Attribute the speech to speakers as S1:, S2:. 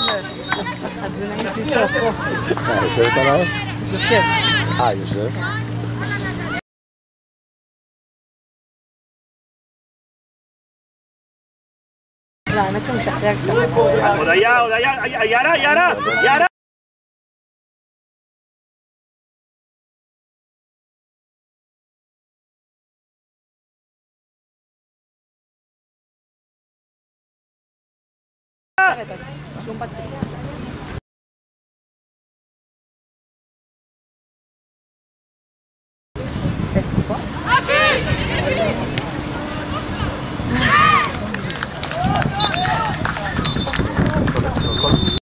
S1: התזונאית איתו פה.
S2: יושבת עליו?
S1: יושב.
S2: יושב.
S1: האמת שהוא משחרר קצת.
S3: עוד היה, יאללה!
S1: שום בצד.